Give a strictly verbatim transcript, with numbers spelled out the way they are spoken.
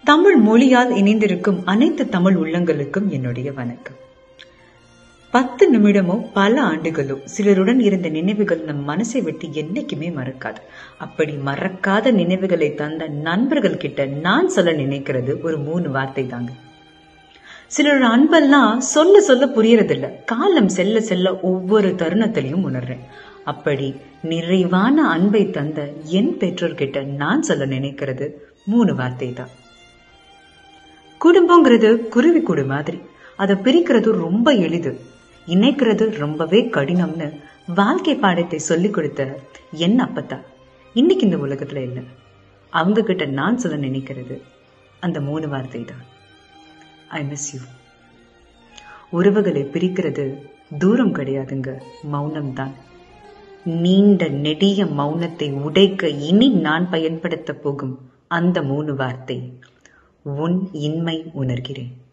தமிழ் மொழியால் இணைந்திருக்கும் அனைத்து தமிழ் உள்ளங்களுக்கும் என்னுடைய வணக்கம். பத்து நிமிடமோ பல ஆண்டுகளோ சிலருடன் இருந்த நினைவுகள் நம் மனசை விட்டு என்னைக்குமே மறக்காது. அப்படி மறக்காத நினைவுகளை தந்த நண்பர்கள் கிட்ட நான் சொல்ல நினைக்கிறது ஒரு மூணு வார்த்தை தாங்க. சிலரோட அன்பெல்லாம் சொல்ல சொல்ல புரியறதில்ல, காலம் செல்ல செல்ல ஒவ்வொரு தருணத்திலையும் உணர்றேன். அப்படி நிறைவான அன்பை தந்த என் பெற்றோர்கிட்ட நான் சொல்ல நினைக்கிறது மூணு வார்த்தை தான். குடும்பங்கிறது குருவி கூடு மாதிரி, அதை பிரிக்கிறது ரொம்ப எளிது, இணைக்கிறது ரொம்பவே கடினம்னு வாழ்க்கை பாடத்தை சொல்லி கொடுத்த என் அப்பத்தா இன்னைக்கு இந்த உலகத்துல இல்லை. அவங்க கிட்ட நான் சொல்ல நினைக்கிறது அந்த மூணு வார்த்தை தான், ஐ மிஸ் யூ. உறவுகளை பிரிக்கிறது தூரம் கிடையாதுங்க, மௌனம் தான். நீண்ட நெடிய மௌனத்தை உடைக்க இனி நான் பயன்படுத்த போகும் அந்த மூணு வார்த்தை, உன் இன்மை உணர்கிறேன்.